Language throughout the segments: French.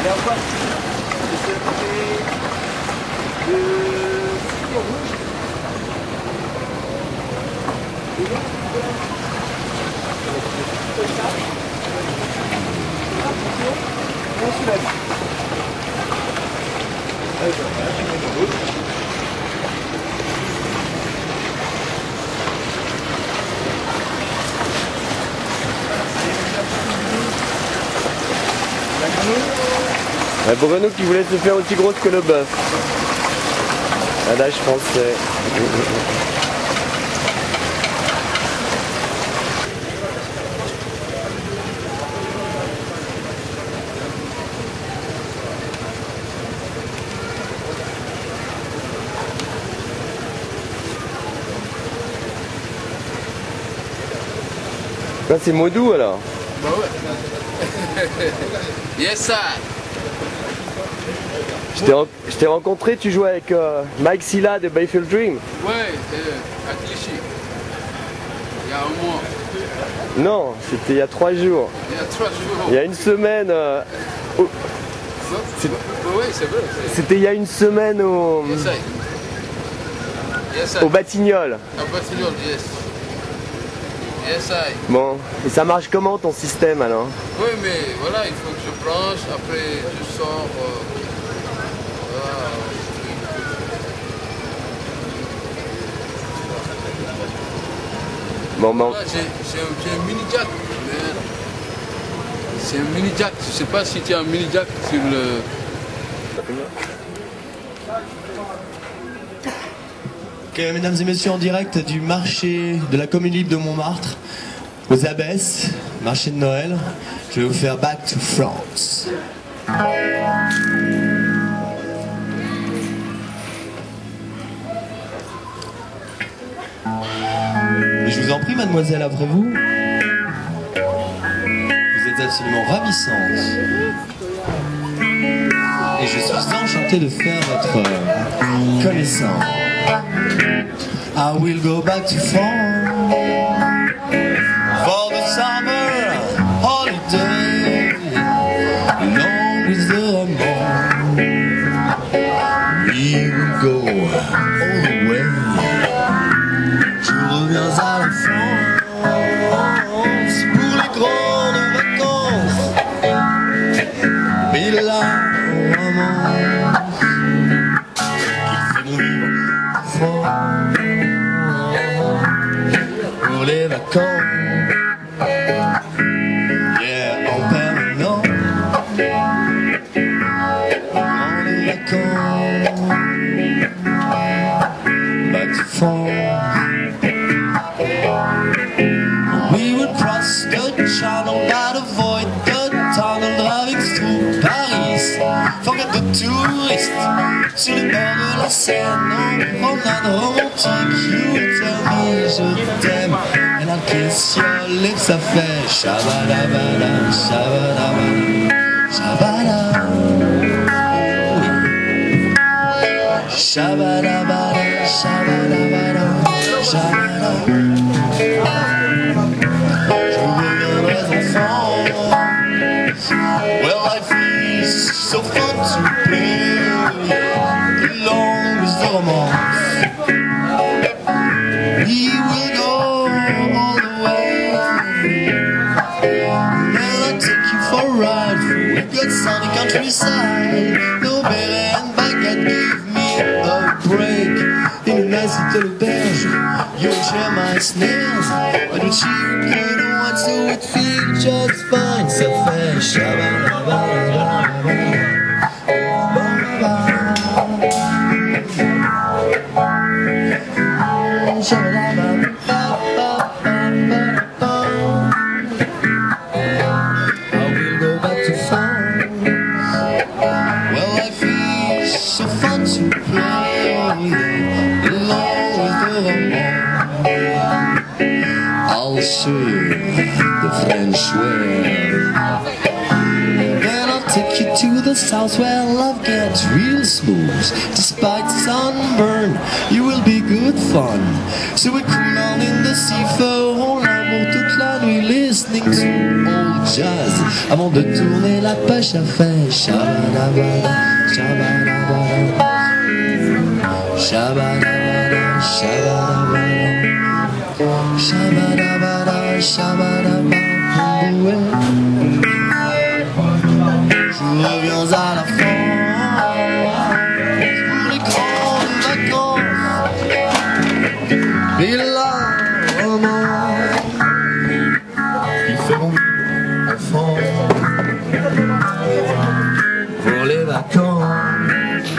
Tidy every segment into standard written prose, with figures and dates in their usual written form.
Et enfin, je vais faire de cire rouge. Comme ça. On soulève. Allez, voilà, je mets dans l'autre. La grenouille qui voulait se faire aussi grosse que le bœuf. Ah là je pensais. Là c'est Modou alors. Bah ouais. Yes sir. Je t'ai rencontré, tu jouais avec Mike Silla de Bayfield Dream. Ouais, à Clichy. Il y a un mois. Non, c'était il y a 3 jours. Il y a 3 jours. Il y a une semaine. Oui, c'est vrai. C'était il y a une semaine au. Yes sir. Yes sir. Au Batignolles. Au Batignolles, yes. Yes sir. Bon, et ça marche comment ton système alors? Oui, mais voilà, il faut que je branche, après je sors. Bon, bon. J'ai un mini jack. C'est un mini jack. Je sais pas si tu as un mini jack sur le. Ok, mesdames et messieurs, en direct du marché de la Commune Libre de Montmartre, aux Abbesses, marché de Noël, je vais vous faire Back to France. Et je vous en prie, mademoiselle, après vous. Vous êtes absolument ravissante. Et je suis enchanté de faire votre connaissance. I will go back to France for the summer holiday. Long is the romance. We will go all the way. Je reviens à la France pour les grandes vacances. Mais là, romance qu'il fait mon vivre fort pour les vacances. Yeah, en permanent grandes vacances. Back to France. We would cross the channel but avoid the tunnel driving through Paris. Forget the tourists sur le bord de la Seine en promenade romantique. You tell me je t'aime et la question que ça fait shabadabada, shabadabada, shabada. Shabadabada, shabadabada, shabada. Je reviendrai enfant. Well, life is so fun to play. Long is the romance. We will go all the way. Then I'll take you for a ride through a good sunny countryside. No beret and baguette, give me a break. In a nice little auberge, you'll share my snails. But with you, good and white, so it feels just fine. Ça fait shabba-dabba-dabba. I will go back to France. Well, life is so fun to play along with the romance. I'll show you the French way. Then I'll take you to the south where love gets real smooth. Despite sunburn, you will be good fun. So we cool down in the sea for all l'amour toute la nuit, listening to old jazz avant de tourner la pêche à fait. Shabadabada, shabadabada, shabadabada, shabadabada, shabadabada, shabadabada. Je reviens à la fin pour les grandes vacances. Et là, ils feront enfants pour les vacances.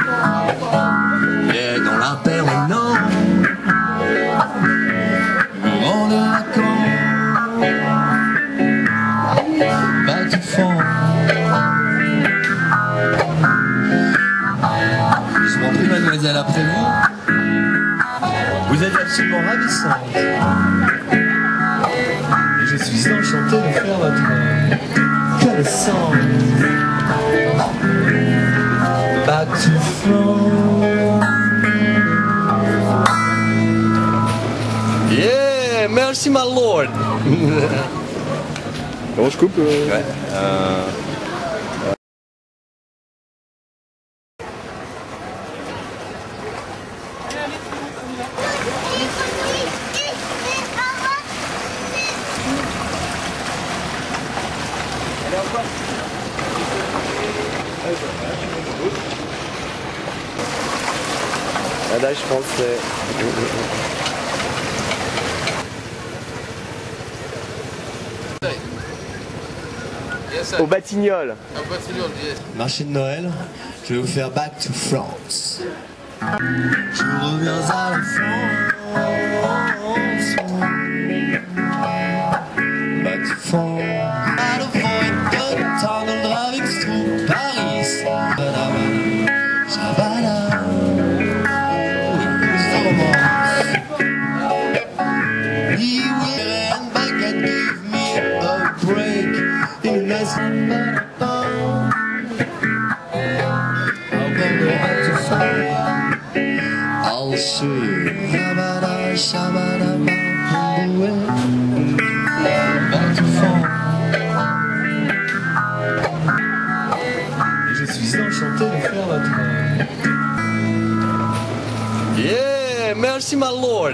Et dans la permanence pour les vacances. Back to front. Je m'en prie, mademoiselle, après vous. Vous êtes absolument ravissante. Et je suis enchanté de faire votre caressant. Back to front. Yeah, merci my lord. Bon, je coupe. Ouais. Là, je pense que c'est... Au Batignolles. Marché de Noël, je vais vous faire Back to France. Je reviens à la France. Back to France. À la fin de Tunnel avec Stroop, Paris. Shabada. He will and back and give me a break in a nice I'll show you. Shabada, shabada, back to France. Et je suis enchanté de faire votre... Yeah, merci my lord.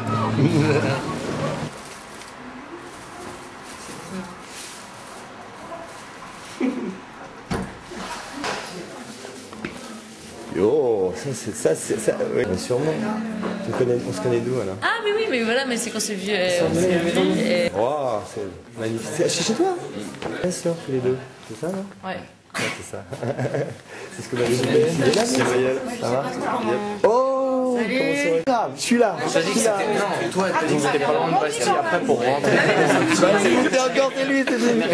Yo, ça, oui, sûrement. On se connaît d'où alors? Ah oui, mais voilà, mais c'est quand c'est vieux. Et... Wow, c'est magnifique. C'est chez toi? Bien sûr, tous les deux. C'est ça, non? Ouais. Ouais, c'est ça. C'est ce que m'avait dit. C'est Gabriel. Ça va? Oh, comment ça va? Je suis là. T'as dit que c'était... Non, toi, t'as dit que c'était pas loin de Bastille après pour rentrer. C'était encore c'est lui, c'est lui.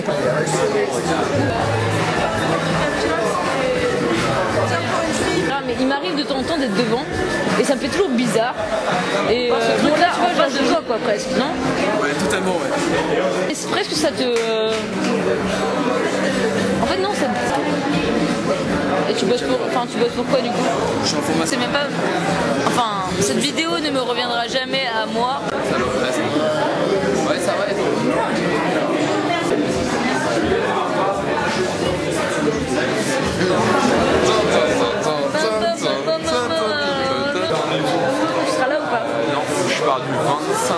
Ah, mais il m'arrive de temps en temps d'être devant et ça me fait toujours bizarre. Et bon là, tu vois, genre de joie quoi presque, non? Ouais, totalement, ouais. Et c'est presque ça te... En fait non, ça... Et tu bosses pour... Enfin, tu bosses pour quoi du coup? Je suis en formation. C'est même pas... Enfin, cette vidéo ne me reviendra jamais à moi. Ouais, ça va être... Tu seras là ou pas? Non, je pars du 25.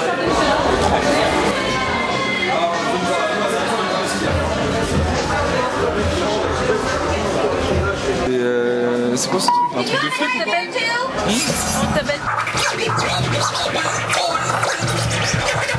C'est quoi ce truc? Un truc de fric ou quoi? Comment tu t'appelles?